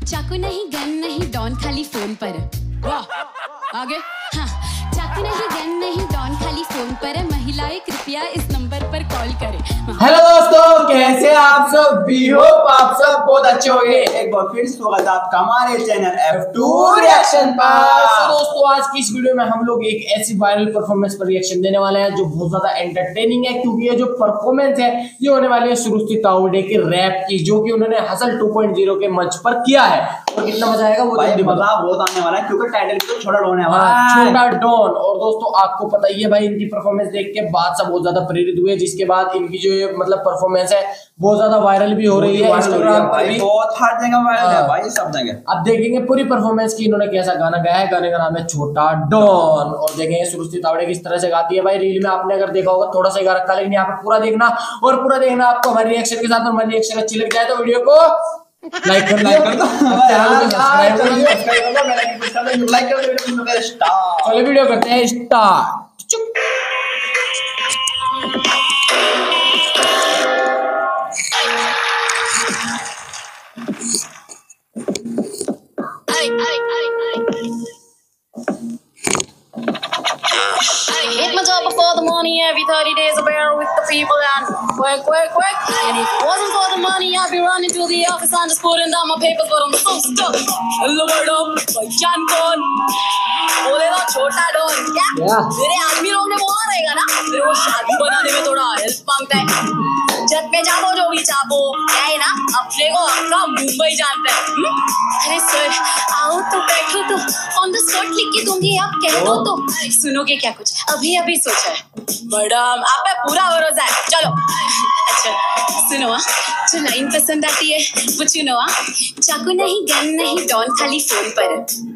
चाकू नहीं गन नहीं डॉन खाली फोन पर। वाह आगे। हाँ, चाकू नहीं गन नहीं डॉन खाली फोन पर। महिलाएं कृपया इस नंबर पर कॉल करें। हेलो दोस्तों, कैसे आप सब भी हो? आप सब बहुत अच्छे होंगे। एक बार फिर स्वागत है आपका हमारे चैनल F2 रिएक्शन पर। दोस्तों, आज की इस वीडियो में हम लोग एक ऐसी वायरल परफॉर्मेंस पर रिएक्शन देने वाले हैं जो बहुत ज्यादा एंटरटेनिंग है, क्योंकि ये जो परफॉर्मेंस है ये होने वाली है श्रुति तावड़े के रैप की, जो कि उन्होंने हसल 2.0 के मंच पर किया है। और कितना मजा आएगा वो मजा बहुत आने वाला है, क्योंकि टाइटल भी छोटा डॉन है हमारा, छोटा डॉन। और दोस्तों आपको पता ही है भाई, इनकी परफॉर्मेंस देख के बादशाह बहुत ज्यादा प्रेरित हुए, जिसके बाद इनकी जो मतलब परफॉर्मेंस है बहुत ज्यादा वायरल भी हो रही है इंस्टाग्राम पर भी, बहुत हर जगह वायरल है भाई, सब जगह। अब देखेंगे पूरी परफॉर्मेंस की इन्होंने कैसा गाना गाया है। गाने का नाम है छोटा डॉन। और देखेंगे श्रुति तावड़े किस तरह से गाती है भाई। रील में आपने अगर देखा होगा थोड़ा सा गा रखा, लेकिन यहाँ पे पूरा देखना और पूरा देखना आपको हमारे रिएक्शन के साथ। और हमारी रिएक्शन अच्छी लग जाए तो वीडियो को लाइक कर दो, सब्सक्राइब कर दो। चलो वीडियो करते हैं start. Hit my job before the money, every 30 days a bear with the people and work. And if it wasn't for the money, I'd be running to the office and just putting down my papers, but I'm so stuck. Hello, word up, भाईजान कौन बोलेगा? छोटा don. क्या मेरे आदमी लोग ने बोला रहेगा ना, फिर वो शादी बनाने में थोड़ा हेल्प मांगता है। जब में जाओ जो भी चाहो, क्या है ना, अपने को अपना मुंबई जानता है। अरे सर आओ तो बैठो तो ऑन द स्पॉट लिख के दूंगी, आप कह दो तो सुनोगे क्या कुछ अभी सोचा है। मैडम आप पे पूरा भरोसा है, चलो। अच्छा सुनो, जो लाइन पसंद आती है वो चुनो। चाकू नहीं गन नहीं डॉन खाली फोन पर।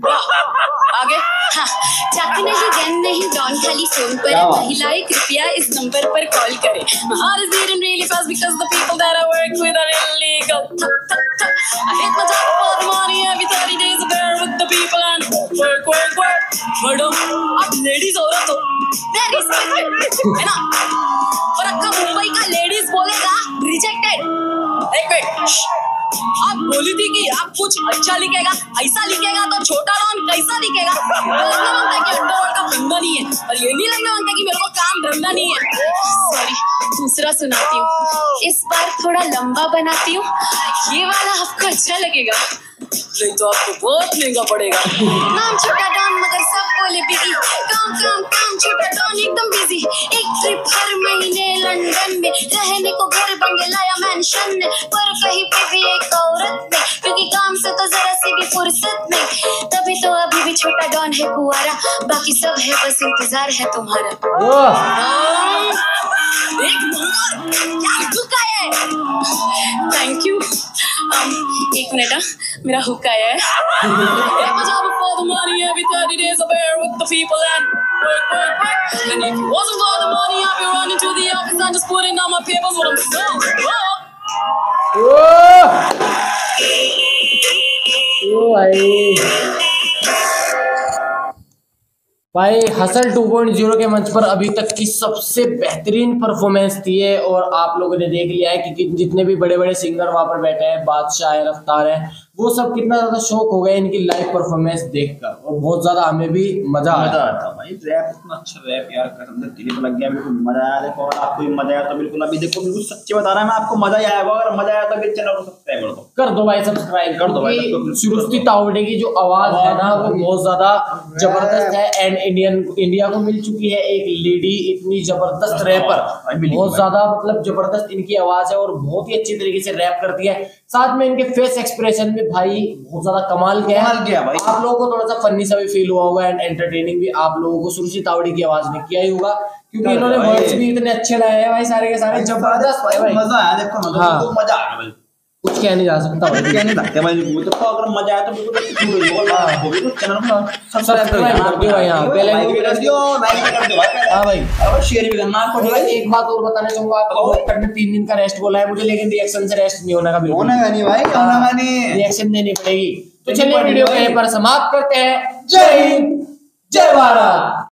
आगे। हाँ, चाकू नहीं गन नहीं डॉन खाली फोन पर। महिलाएं कृपया इस नंबर पर कॉल करें। My heart is beating really fast because the people that I work with are illegal. I hit my job for the money, every 30 days a bear with the people and work. Madam आप ladies औरत हो, मैं respect है ना, और अक्का मुंबई का ladies बोलेगा रिजेक्टेड। एक मिनट, आप बोली थी कि आप कुछ अच्छा लिखेगा, ऐसा लिखेगा तो छोटा डॉन कैसा लिखेगा? लगना मांगता है कि अंडरवर्ल्ड का बंदा नहीं है, और ये नहीं लगना मांगता कि मेरे को काम धंधा नहीं है। सॉरी, दूसरा सुनाती हूँ, इस बार थोड़ा लंबा बनाती हूँ। ये वाला आपको अच्छा लगेगा, नहीं तो आपको बहुत महंगा पड़ेगा। नाम छोटा डॉन मगर सब बोले बिजी, काम छोटा डॉन एकदम बिजी। एक ट्रिप हर महीने लंदन में, रहने को घर बंगला या मैंशन में, पर कहीं पे भी एक औरत में, क्योंकि काम से तो जरा सी भी फुर्सत नहीं। तभी तो अभी भी छोटा डॉन है कुंवारा, बाकी सब है बस इंतजार है तुम्हारा। एक नंबर, क्या हुक्का है? Thank you. एक मिनट, मेरा हुक्का है। my job for the money, every 30 days a bear with the people and work. And if it wasn't for the money, I'd be running to the office and just putting down my papers, but I'm so भाई hustle 2.0 के मंच पर अभी तक की सबसे बेहतरीन performance थी है। और आप लोगों ने देख लिया है कि जितने भी बड़े बड़े सिंगर वहां पर बैठे हैं, बादशाह है, रफ्तार है, वो सब कितना ज्यादा शौक हो गया इनकी लाइव परफॉर्मेंस देखकर, और बहुत ज्यादा हमें भी मजा आता भाई। रैप इतना अच्छा रैप यार, कसम से दिल लग गया, बिल्कुल मजा आया। देखो अगर आपको भी मजा आया तो बिल्कुल अभी देखो, बिल्कुल सच्ची बता रहा है मैं, आपको मजा आया होगा। अगर मजा आया तो मेरे चैनल को सब्सक्राइब कर दो भाई, सब्सक्राइब कर दो भाई। श्रुति तावड़े की जो आवाज है ना, वो बहुत ज्यादा जबरदस्त है। एंड इंडिया को मिल चुकी है एक लेडी इतनी जबरदस्त रैपर, बहुत ज्यादा मतलब जबरदस्त इनकी आवाज है, और बहुत ही अच्छी तरीके से रैप करती है। साथ में इनके फेस एक्सप्रेशन भी भाई बहुत ज्यादा कमाल के है भाई। आप लोगों को थोड़ा सा फनी सा भी फील हुआ होगा एंड एंटरटेनिंग भी आप लोगों को श्रुति तावड़े की आवाज ने किया ही होगा, क्योंकि इन्होंने वर्ड्स भी इतने अच्छे लाए हैं भाई, सारे के सारे जबरदस्त भाई। मजा आया, देखो मजा आ गया, कुछ कह नहीं जा सकता भाई, कह नहीं सकते भाई। वो तो अगर मजा आया तो बिल्कुल चैनल को सब्सक्राइब कर दियो भाई, यहां बेल आइकन कर दियो, लाइक कर दियो भाई। हां भाई, और शेयर भी करना आपको। भाई एक बात और बताना चाहूंगा आपको, डॉक्टर ने 3 दिन का रेस्ट बोला है मुझे, लेकिन रिएक्शन से रेस्ट नहीं होने का, बिल्कुल होने का नहीं भाई, होने का नहीं, रिएक्शन देनी पड़ेगी। तो चलिए वीडियो को यहीं पर समाप्त करते हैं। जय हिंद, जय भारत।